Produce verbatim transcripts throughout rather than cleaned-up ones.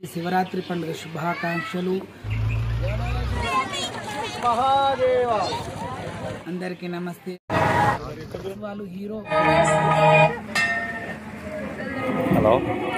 శివరాత్రి పండుగ శుభాకాంక్షలు. అందరికీ నమస్తే. వాళ్ళు హీరో హలో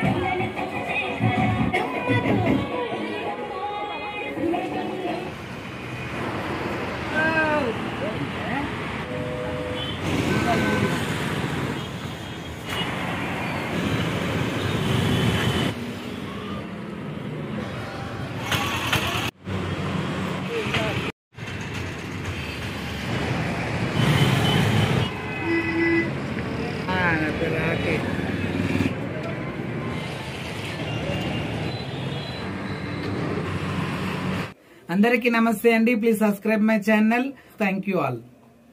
అందరికీ నమస్తే అండి. Please subscribe my channel. Thank you all.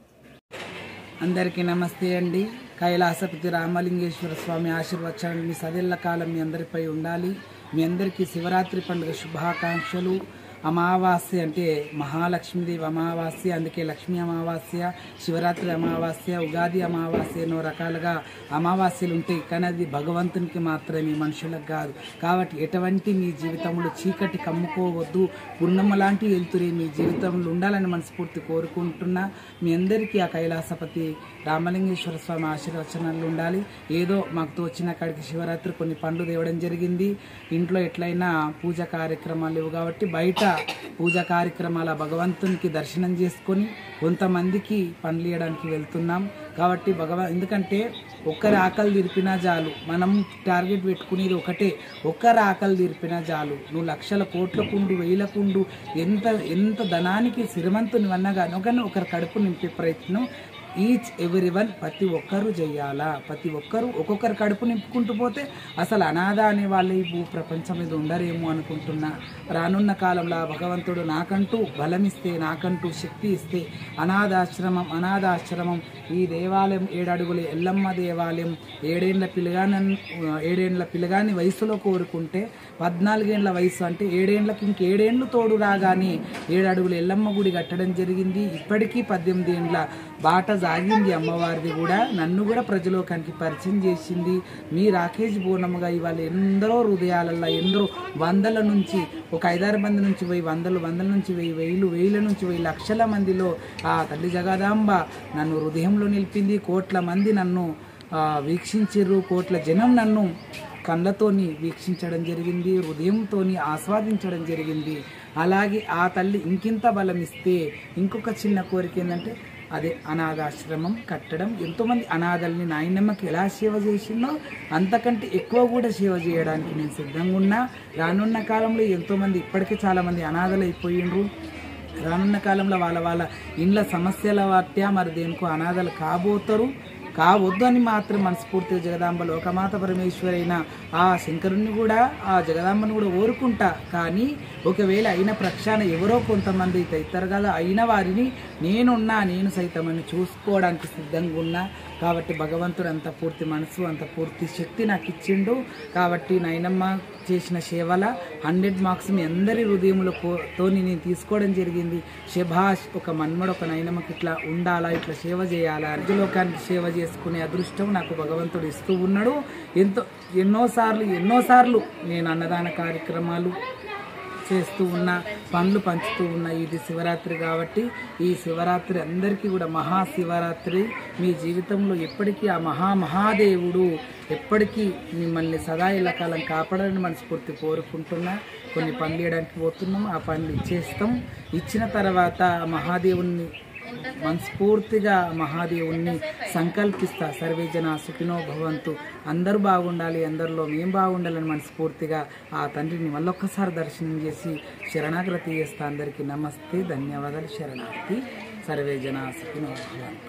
అందరికీ నమస్తే అండి. కైలాసపతి రామలింగేశ్వర స్వామి ఆశీర్వచనాలు మీ సదేళ్ల కాలం మీ అందరిపై ఉండాలి. మీ అందరికీ శివరాత్రి పండుగ శుభాకాంక్షలు. అమావాస్య అంటే మహాలక్ష్మీదేవి అమావాస్య, అందుకే లక్ష్మీ అమావాస్య, శివరాత్రి అమావాస్య, ఉగాది అమావాస్య ఎన్నో రకాలుగా అమావాస్యలు ఉంటాయి. కానీ అది భగవంతునికి మాత్రమే, మనుషులకు కాదు. కాబట్టి ఎటువంటి మీ జీవితంలో చీకటి కమ్ముకోవద్దు, పున్నమ్మ లాంటి వెళ్తురే మీ జీవితంలో ఉండాలని మనస్ఫూర్తి కోరుకుంటున్నా. మీ అందరికీ ఆ కైలాసపతి రామలింగేశ్వర స్వామి ఆశీర్వచనాలు ఉండాలి. ఏదో మాకు తోచిన కాడికి శివరాత్రి కొన్ని పండ్లు తేవడం జరిగింది. ఇంట్లో ఎట్లయినా పూజ కార్యక్రమాలు లేవు కాబట్టి బయట పూజా కార్యక్రమాల భగవంతునికి దర్శనం చేసుకొని కొంతమందికి పండ్లు ఇవ్వడానికి వెళ్తున్నాం. కాబట్టి భగవ ఎందుకంటే ఒక్కరి ఆకలి తీర్పినా చాలు. మనం టార్గెట్ పెట్టుకునేది ఒకటే, ఒక్కరి ఆకలి తీర్పినా చాలు. నువ్వు లక్షల కోట్ల కుండు వేల కుండు ఎంత ఎంత ధనానికి శ్రీమంతుని వన్నగా కానీ ఒకరి కడుపు నింపే ప్రయత్నం ఈచ్ ఎవరి వన్ ప్రతి ఒక్కరూ చేయాలా. ప్రతి ఒక్కరూ ఒక్కొక్కరు కడుపు నింపుకుంటూ పోతే అసలు అనాథ అనే వాళ్ళు ఈ భూ ప్రపంచం మీద ఉండరేమో అనుకుంటున్నా. రానున్న కాలంలో భగవంతుడు నాకంటూ బలమిస్తే, నాకంటూ శక్తి ఇస్తే అనాథాశ్రమం అనాథాశ్రమం ఈ దేవాలయం ఏడడుగుల ఎల్లమ్మ దేవాలయం ఏడేండ్ల పిల్లగాని ఏడేండ్ల పిల్లగాని వయసులో కోరుకుంటే పద్నాలుగేండ్ల వయసు అంటే ఏడేండ్లకి ఇంకేడేండ్లు తోడు రాగానే ఏడడుగుల ఎల్లమ్మ గుడి కట్టడం జరిగింది. ఇప్పటికీ పద్దెనిమిది ఏండ్ల బాట సాగింది అమ్మవారిది కూడా. నన్ను కూడా ప్రజలోకానికి పరిచయం చేసింది. మీ రాకేష్ బోనమ్మగా ఇవాళ ఎందరో హృదయాలల్లో ఎందరో వందల నుంచి ఒక ఐదారు మంది నుంచి వెయ్యి వందలు వందల నుంచి వెయ్యి వేలు వేల నుంచి వెయ్యి లక్షల మందిలో ఆ తల్లి జగదాంబ నన్ను హృదయంలో నిలిపింది. కోట్ల మంది నన్ను వీక్షించారు. కోట్ల జనం నన్ను కళ్ళతోని వీక్షించడం జరిగింది, హృదయంతోని ఆస్వాదించడం జరిగింది. అలాగే ఆ తల్లి ఇంకింత బలం ఇస్తే ఇంకొక చిన్న కోరిక ఏంటంటే అదే అనాథాశ్రమం కట్టడం. ఎంతోమంది అనాథల్ని నాయనమ్మకి ఎలా సేవ చేసిందో అంతకంటే ఎక్కువ కూడా సేవ చేయడానికి నేను సిద్ధంగా ఉన్నా. రానున్న కాలంలో ఎంతోమంది ఇప్పటికే చాలామంది అనాథలు అయిపోయిండ్రు. రానున్న కాలంలో వాళ్ళ వాళ్ళ ఇండ్ల సమస్యల వాట్యా మరి దేనికో అనాథలు కాబోతారు. కావద్దు అని మాత్రం మనస్ఫూర్తిగా జగదాంబ లోకమాత పరమేశ్వరైన ఆ శంకరుణ్ణి కూడా ఆ జగదాంబను కూడా కోరుకుంటా. కానీ ఒకవేళ అయిన ప్రక్షాళన ఎవరో కొంతమంది ఇతరు కదా అయిన వారిని నేనున్నా నేను సైతమని చూసుకోవడానికి సిద్ధంగా ఉన్నా. కాబట్టి భగవంతుడు అంత పూర్తి మనసు అంత పూర్తి శక్తి నాకు ఇచ్చిండు. కాబట్టి నాయనమ్మ చేసిన సేవల హండ్రెడ్ మార్క్స్ మీ అందరి హృదయములతో నేను తీసుకోవడం జరిగింది. శభాష్, ఒక మన్మడు ఒక నాయనమ్మకి ఇట్లా ఉండాలా, ఇట్లా సేవ చేయాలా, అర్జులోకానికి సేవ చేసుకునే అదృష్టం నాకు భగవంతుడు ఇస్తూ ఉన్నాడు. ఎంతో ఎన్నోసార్లు ఎన్నోసార్లు నేను అన్నదాన కార్యక్రమాలు చేస్తూ ఉన్నా, పండ్లు పంచుతూ ఉన్నా. ఇది శివరాత్రి కాబట్టి ఈ శివరాత్రి అందరికీ కూడా మహాశివరాత్రి. మీ జీవితంలో ఎప్పటికీ ఆ మహామహాదేవుడు ఎప్పటికీ మిమ్మల్ని సదా ఇలా కాలం కాపాడాలని మనస్ఫూర్తి కోరుకుంటున్నా. కొన్ని పండ్లు ఇవ్వడానికి పోతున్నాం, ఆ పండ్లు ఇచ్చేస్తాం. ఇచ్చిన తర్వాత మహాదేవుని మనస్ఫూర్తిగా మహాదేవుణ్ణి సంకల్పిస్తా. సర్వే జన సుఖినో భవంతు, అందరూ బాగుండాలి, అందరిలో మేం బాగుండాలని మనస్ఫూర్తిగా ఆ తండ్రిని మళ్ళొక్కసారి దర్శనం చేసి శరణాగతి చేస్తా. అందరికీ నమస్తే, ధన్యవాదాలు, శరణార్థి. సర్వే జన సుఖినో భవంతు.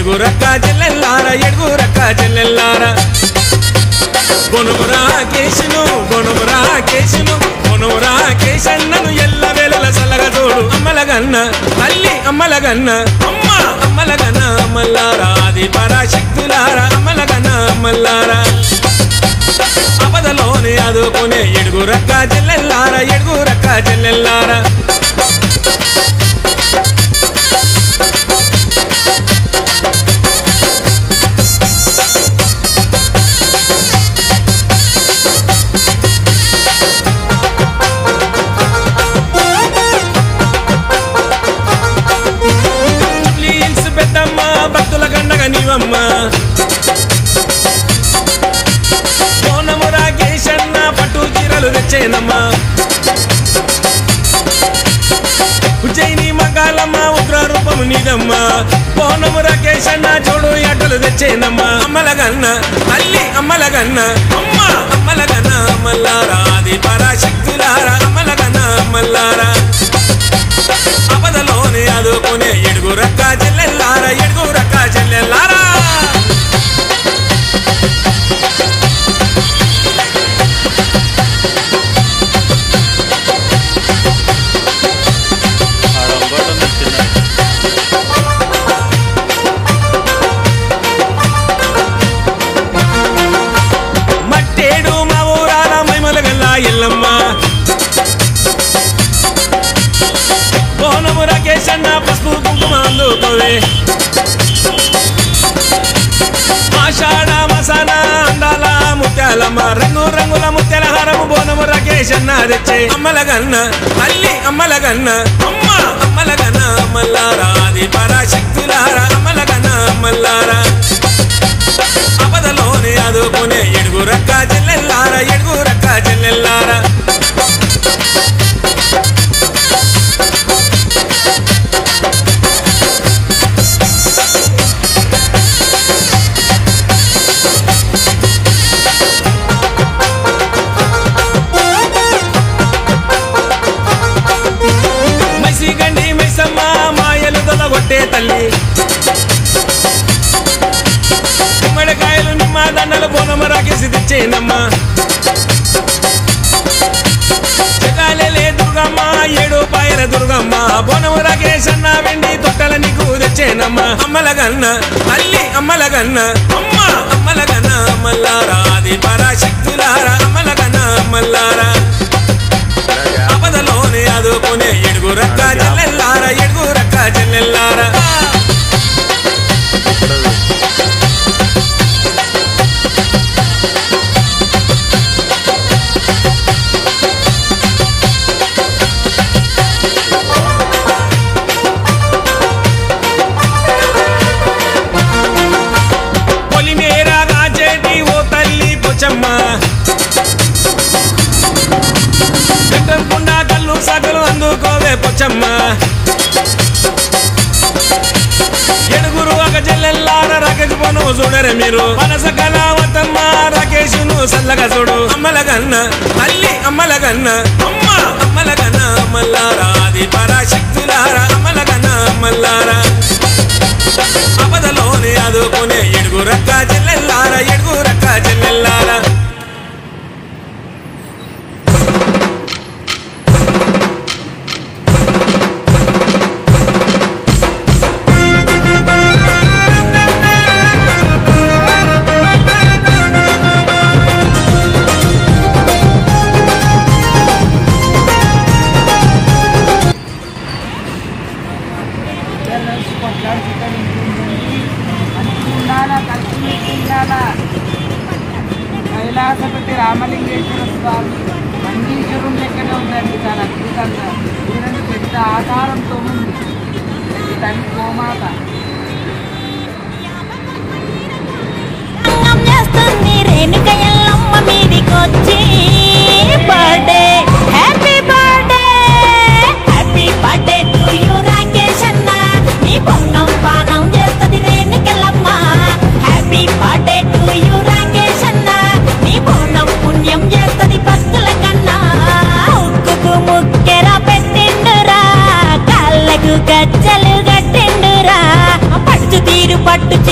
ఎడుగురక్క చెల్లెల్లారా ఎడుగురక్క చెల్లెల్లారా గొనుమురా కేసును గొనుమురా కేసును గొనుమురా కేసన్నను ఎల్ల వేళల సల్లగా తోడు అమ్మలగన్న తల్లి అమ్మలగన్న అమ్మ అమ్మలగన్న అమ్మల్లారా ఆది పరాశక్తులారా అమ్మలగన్న అమ్మల్లారా ఆపదలోనే ఆదుకునే ఎడుగురక్క చెల్లెల్లారా ఎడుగురక్క చెల్లెల్లారా భక్తుల గండగ నీవమ్మ కోనమురా కేశన్న పట్టు చీరలు తెచ్చేనమ్మా ఉజ్జయిని మగాలమ్మ ఉగ్ర రూపము నీదమ్మా కోనమురా కేశన్న చూడు అడ్డలు తెచ్చేనమ్మా అమ్మలగన్న తల్లి అమ్మలగన్న అమ్మ అమ్మలగన్న అమ్మల్లారా ఆది పరాశక్తులారా అమ్మలగన్న అమ్మల్లారా ఆపదలోనే ఆదుకునే ఎడుగురక్క చెల్లెల్లారా ఎడుగురక్క చెల్లెల్లారా మట్టేడు మా ఊరాల మైమలగల్లా ఎల్లమ్మ కోనమురా కేశన్న పసుపు కుంకుమ అందుకోవే ఆషాఢ మసాన అందాల ముత్యాలమ్మ రంగు రంగుల ముత్యాల హారము బోనమురా కేశన్న తెచ్చే అమ్మలగన్న తల్లి అమ్మలగన్న అమ్మ అమ్మలగన్న అమ్మల్లారా ఆది పరాశక్తులారా అమ్మలగన్న అమ్మల్లారా ఆపదలోనే ఆదుకునే ఎడుగురక్క చెల్లెల్లారా ఎడుగురక్క చెల్లెల్లారా కొట్టే తల్లి గుమ్మడికాయలు నిమ్మ దండలు బోనమరాకేసి తెచ్చేనమ్మా చెగాలే దుర్గమ్మ ఏడు పాయల దుర్గమ్మ బోనమరాకేసన్న వెండి తొట్టల నీకు తెచ్చేనమ్మా అమ్మలగన్న తల్లి అమ్మలగన్న అమ్మ అమ్మలగన్న అమ్మల్లారా ఆది పరాశక్తులారా అమ్మలగన్న అమ్మల్లారా ఆపదలోనే ఆదుకునే ఎడుగురక్క చెల్లెల్లారా ఎడుగురక్క చెల్లెల్లారా పొలిమేరా రాజేటి ఓ తల్లి పొచ్చమ్మ కుండా కళ్ళు సగలు అందుకోవే పొచ్చమ్మ ఎడుగురు ఒక చెల్లెల్లారా రాకేష్ పోను చూడరే మీరు మనస కళావతమ్మ రాకేషును సల్లగా చూడు అమ్మలగన్న తల్లి అమ్మలగన్న అమ్మ అమ్మలగన్న అమ్మల్లారా ఆది పరాశక్తులారా అమ్మలగన్న అమ్మల్లారా ఆపదలోనే ఆదుకునే ఎడుగురక్క చెల్లెల్లారా ఎడుగురక్క చెల్లెల్లారా కైలాసపతి రామలింగేశ్వర స్వామి మంజీశ్వరం లెక్కనే ఉందండి. చాలా అద్భుతంగా చూడండి, పెద్ద ఆకారంతో ఉంది తల్లి గోమాత. గజ్జలు గట్టెండురా పట్టు తీరు పట్టు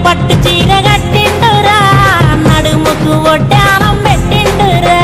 పట్టు చీర కట్టిండురా నడుముకు ఒడ్డానం పెట్టిండురా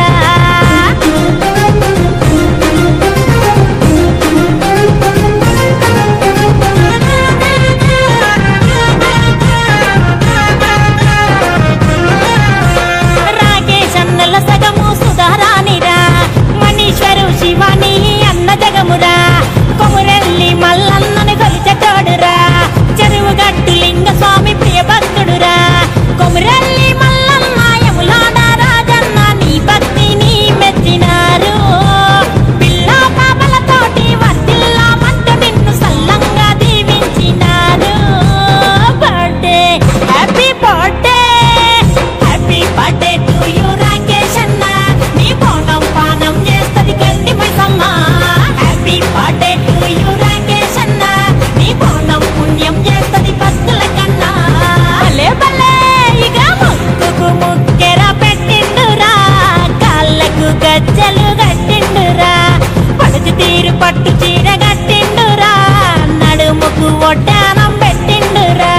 రాకేష్ అన్నల సగము సుధారానిరా మనీశ్వరు శివాని అన్న జగమురా కొమురెల్లి మల్లన్నని కొలిచటోడురా చెరువు గట్టు లింగ స్వామి ప్రియ భక్తుడురా కొమురెల్లి మల్లన్న యములాడ రాజన్న నీ భక్తిని మెచ్చినారు పిల్ల పాపలతోటి వర్తిల్లామంటే నిన్ను సల్లంగా దీవించినారు birthday happy birthday happy birthday to you Rakesh అన్న నీ బోనం పానం చేస్తది Gandi Maisamma happy birthday to you Rakesh అన్న నీ బోనం పుణ్యం చేస్తది భక్తుల కన్నా భలే భలే ఇక ముక్కుకు ముక్కెర పెట్టిండురా కాళ్ళకు గజ్జలు కట్టిండురా పడుచు తీరు పట్టు చీర కట్టిండురా నడుముకు ఒడ్డానం పెట్టిండురా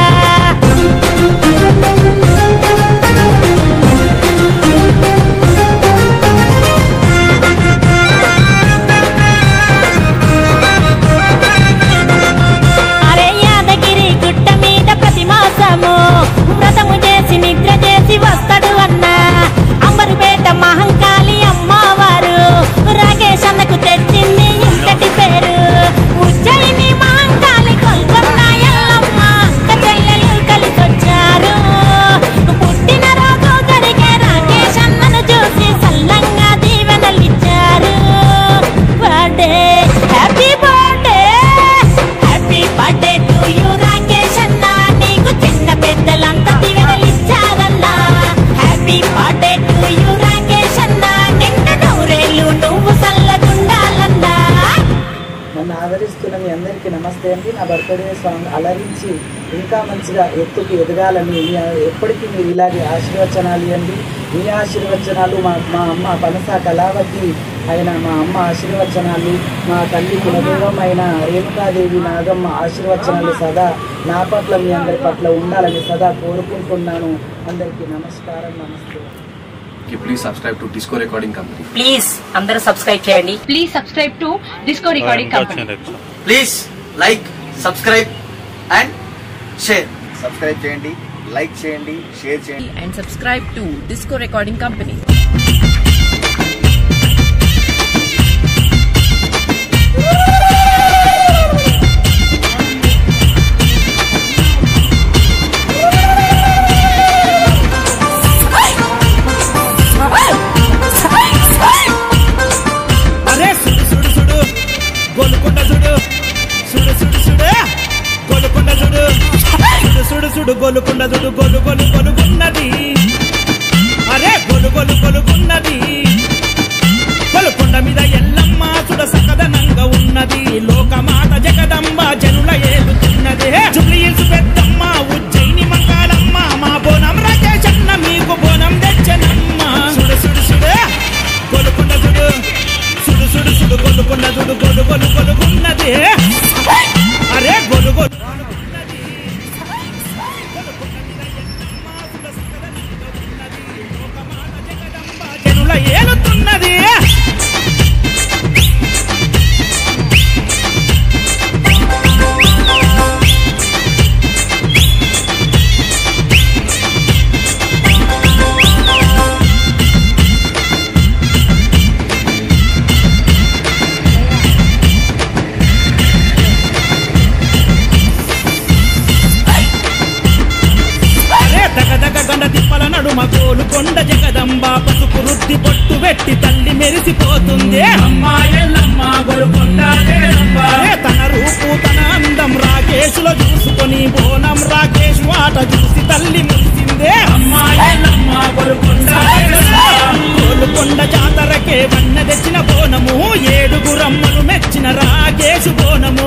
అరే యాదగిరి గుట్ట మీద ప్రతి మాసము వ్రతము చేసి నిద్ర చేసి వస్తాడు అన్న అంబరుపేట మహంకాళి అమ్మవారు రాకేష్ అన్నకు తెచ్చింది ఇంతటి పేరు ఉజ్జయిని మహంకాళి కొల్కొండ ఎల్లమ్మ అక్క చెల్లెలు కలిసొచ్చారు పుట్టిన రోజు జరిగే రాకేష్ అన్నను చూసి సల్లంగా దీవెనలిచ్చారు birthday happy birthday happy birthday to you Rakesh అన్న నీకు చిన్న పెద్దలంతా దీవెనలిచ్చారన్నా happy birthday to you Rakesh అన్న నిండు నూరేళ్ళు నువ్వు సల్లగుండాలన్నా నన్ను ఆదరిస్తున్న మీ అందరికీ నమస్తే అండి. నా బర్త్డే సాంగ్ అలరించి ఇంకా మంచిగా ఎత్తుకు ఎదగాలని మీ ఎప్పటికీ మీరు ఇలాగే ఆశీర్వచనాలు ఇవ్వండి. మీ ఆశీర్వచనాలు మా మా అమ్మ పనస కళావతి అయిన మా అమ్మ ఆశీర్వచనాలు, మా తల్లి కులదైవం అయిన రేణుకాదేవి నాగమ్మ ఆశీర్వచనాలు సదా నా పట్ల మీ అందరి పట్ల ఉండాలని సదా కోరుకుంటున్నాను. అందరికీ నమస్కారం, నమస్తే. Please subscribe to Disco Recording Company. Please అందరూ సబ్స్క్రైబ్ చేయండి. Please subscribe to Disco Recording Company. Please like subscribe and share. Subscribe చేయండి, లైక్ చేయండి, షేర్ చేయండి. And subscribe to Disco Recording Company. అరే సుడు సుడు సుడు గోలుకొండ సుడు సుడు సుడు సుడు గోలుకొండ సుడు సుడు సుడు సుడు గోలుకొండ సుడు గోలు గోలు గోలుకున్నది. అరే గోలు గోలు గోలుకున్నది. గోలుకొండ మీద ఎల్లమ్మ సుడ సకదనంగా ఉన్నది. లోకమాత జగదంబ జనుల ఏలుతున్నది. జుబ్లీహిల్స్ పెద్దమ్మ ఉజ్జయిని మంకాళమ్మ మా బోనం రాకేష్ అన్న మీకు బోనం తెచ్చనమ్మ. సుడు సుడు సుడు గోలుకొండ సుడు సుడు సుడు సుడు గోలుకొండ సుడు గోలు గోలు గోలుకున్నది. అరే గోలు గోలు జనుల ఏలుతున్నది. నడుమ గోలుకొండ జగదంబ పసుపు రుద్ది బొట్టు పెట్టి తల్లి మెరిసిపోతుంది. తన రూపు తన అందం రాకేశులో చూసుకొని బోనం రాకేష్ వాట చూసి తల్లి మురిసిందే. గోలుకొండ జాతరకే వన్న తెచ్చిన బోనము ఏడుగురమ్మలు మెచ్చిన రాకేష్ బోనము.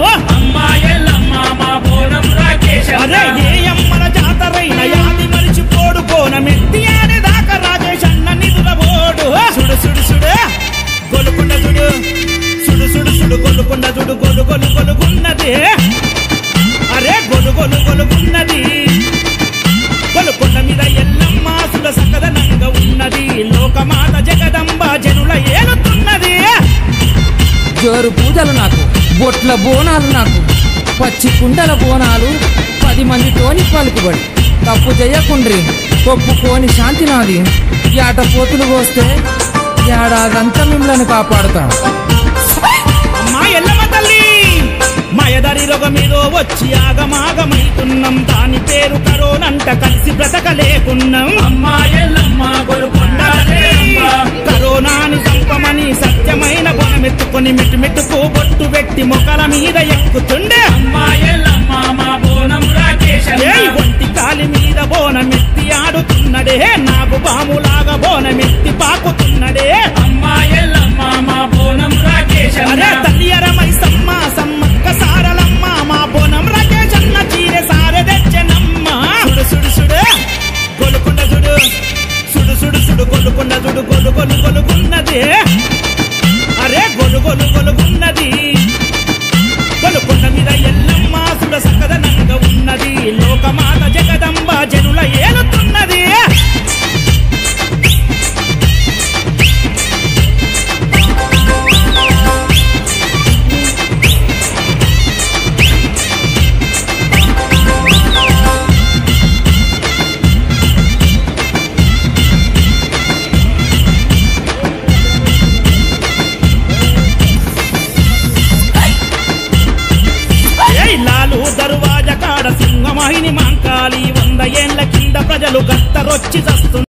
అరే ఏ అమ్మల జాతరైన యాది మరిచిపోడు బోనమెత్తి ఆడే దాకా రాకేష్ అన్న నిధుల బోడు. సుడు సుడు సుడు గోలుకొండ సుడు సుడు సుడు సుడు గోలుకొండ సుడు గోలు గోలు గొలుగున్నది. అరే గొలు గొలు గొలుగున్నది. జోరు పూజలు నాకు, బొట్ల బోనాలు నాకు, పచ్చి కుండల బోనాలు, పది మందితోని పలుకుబడి. తప్పు చెయ్యకుండ్రి, ఒప్పుకోని శాంతి నాది. ఏట పోతులు పోస్తే ఏడాదంతా మిమ్మల్ని కాపాడుతా. అమ్మా ఎల్లమ్మ తల్లి, మాయదారి రోగమేదో వచ్చి ఆగమాగమైతున్నాం. దాని పేరు కరోనంట, కలిసి బ్రతకలేకున్నాం. అమ్మా ఎల్లమ్మ గొలుకొండ కరోనాని చంపమని సత్యమైన బోనమెత్తుకొని మెట్టు మెట్టుకు బొట్టు పెట్టి మొక్కల మీద ఎక్కుతుండే. అమ్మా ఎల్లమ్మ మా బోనం రాకేశ ఒంటి కాలి మీద బోనమెత్తి ఆడుతున్నడే, నాకు బాములాగా బోనమెత్తి పాకుతున్నడే. అమ్మా ఎల్లమ్మ మా బోనం రాకేశ తల్లి అరమై సమ్మ సమ్మక్క సారలమ్మ, మా బోనం రాకేశన్న చీరె సారె తెచ్చనమ్మ. సుడు సుడు సుడు గొలుకొండ సుడు, సుడు సుడు సుడు గొలుకొండ సుడు, గొలు గొలు గొలుగున్నది. అరే గొలు గొలు గొలుగున్నది. గొలుకొండ మీద ఎల్లమ్మ సుడ సకదనంగా ఉన్నది. లోకమాత జగదంబ జనుల ఏలుతున్నది. దర్వాజ కాడ సింహమాహిని మాంకాలి, వంద ఏళ్ల కింద ప్రజలు గత్తరొచ్చి చస్తు